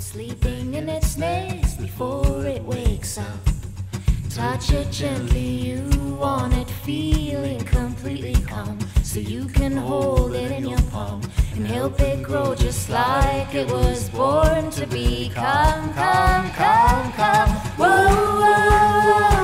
sleeping in its nest before it wakes up. Touch it gently, you want it feeling completely calm, so you can hold it in your palm and help it grow just like it was born to be. Come, come, come, come. Whoa, whoa, whoa.